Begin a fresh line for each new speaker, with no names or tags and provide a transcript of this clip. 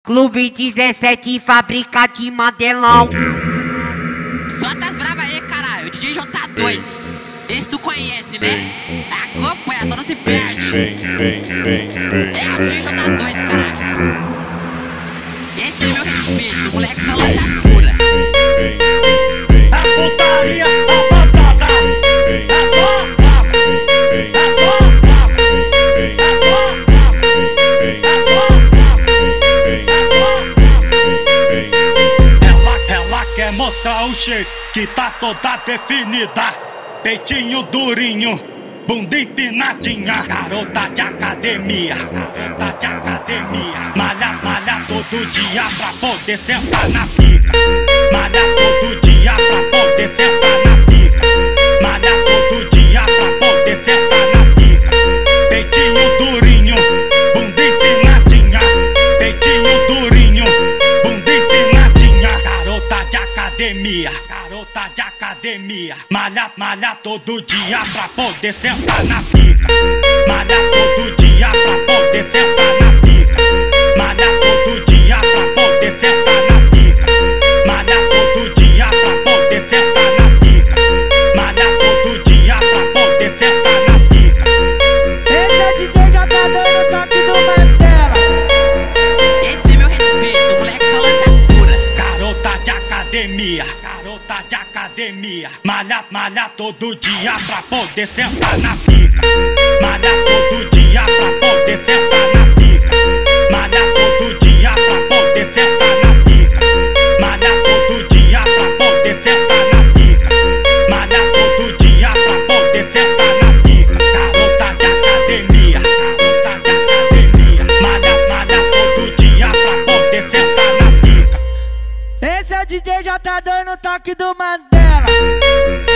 Clube 17, fábrica de Mandelão.
Solta as bravas aí, caralho. O DJ J2. Esse tu conhece, né? Acompanha, só não se perde. É o DJ J2, caralho. Esse tem meu respeito, o moleque só lança fura.
A putaria avançada. Ela quer mostrar o shape que tá toda definida. Peitinho durinho, bunda empinadinha. Garota de academia, garota de academia. Malha todo dia pra poder sentar na pica. Malha todo dia pra poder sentar na pica. Malha todo dia pra poder sentar na pica. Peitinho durinho, bunda empinadinha. Peitinho durinho, bunda empinadinha. Garota de academia, garota de academia. Malha todo dia pra poder sentar na pica. Malha todo dia pra poder sentar na pica. Malha todo dia pra poder sentar na pica. Malha todo dia pra poder sentar na pica. Malha todo dia pra poder sentar na pica.
Esse é DJ já tá dando toque do Mandela.
Esse tem meu respeito, o moleque só lança as pura.
Garota de academia, garota de academia. Malha todo dia pra poder sentar na pica. Malha todo dia pra poder sentar na pica. Malha todo dia pra poder sentar na pica. Malha todo dia pra poder sentar na pica. Malha todo dia pra poder sentar na pica. Garota de academia, garota de academia. Malha todo dia pra poder sentar na pica.
Esse é o DJ já tá dando toque do Mandela.